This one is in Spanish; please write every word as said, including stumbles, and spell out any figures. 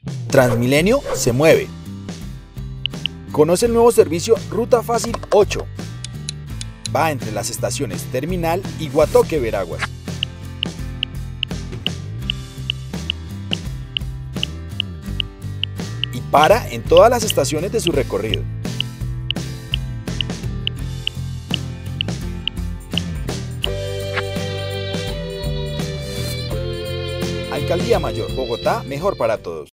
Transmilenio se mueve. Conoce el nuevo servicio Ruta Fácil ocho. Va entre las estaciones Terminal y Guatoque Veraguas. Y para en todas las estaciones de su recorrido. Alcaldía Mayor, Bogotá, mejor para todos.